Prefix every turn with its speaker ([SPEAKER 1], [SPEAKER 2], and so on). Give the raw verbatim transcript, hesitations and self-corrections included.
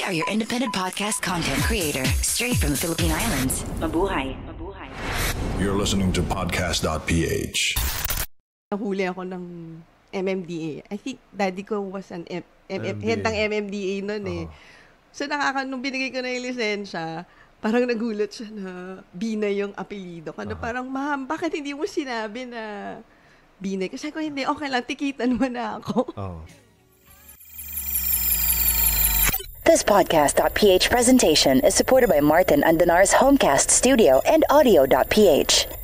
[SPEAKER 1] are your independent podcast content creator, straight from the Philippine Islands. Mabuhay. Mabuhay.
[SPEAKER 2] You're listening to podcast dot p h.
[SPEAKER 3] Nahuli ako ng M M D A. I think daddy ko was an M- M- M- head ng M M D A noon eh. Uh-huh. So nakaka nung binigay ko na yung lisensya, parang nagulat siya na Binay yung apelido ko. Uh-huh. Parang, ma'am, bakit hindi mo sinabi na Binay? Kasi ko hindi, okay lang, tikitan mo na ako.
[SPEAKER 4] Oh.
[SPEAKER 1] This podcast dot p h presentation is supported by Martin Andanar's Homecast Studio and audio dot p h.